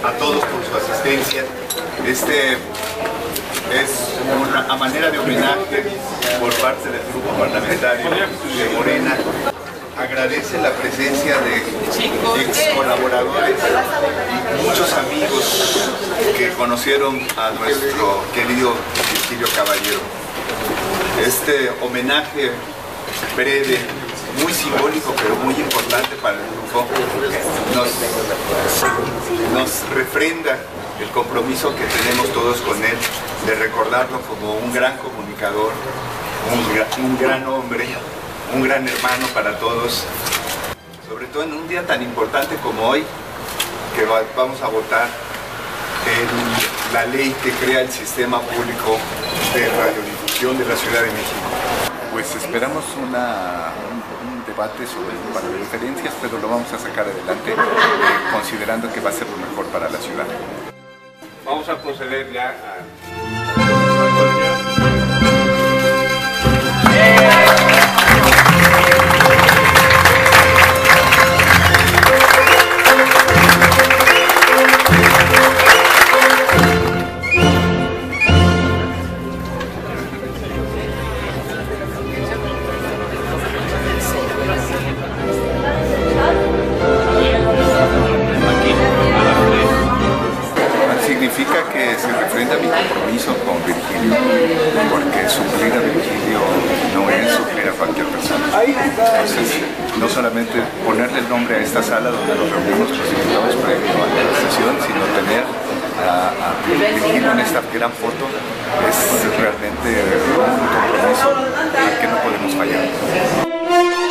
a todos por su asistencia. Este es a manera de homenaje por parte del grupo parlamentario de Morena. Agradece la presencia de ex colaboradores y muchos amigos que conocieron a nuestro querido Virgilio Caballero. Este homenaje breve, muy simbólico pero muy importante para el grupo, nos refrenda el compromiso que tenemos todos con él de recordarlo como un gran comunicador, un gran hombre, un gran hermano para todos, sobre todo en un día tan importante como hoy, que vamos a votar en la ley que crea el sistema público de radiodifusión de la Ciudad de México. Pues esperamos un debate para diferencias, pero lo vamos a sacar adelante considerando que va a ser lo mejor para la ciudad. Vamos a proceder ya a... Significa que se refrenda mi compromiso con Virgilio, porque suplir a Virgilio no es suplir a cualquier persona. Entonces, no solamente ponerle el nombre a esta sala donde nos reunimos los diputados previo a la sesión, sino tener a Virgilio en esta gran foto es realmente un compromiso al que no podemos fallar.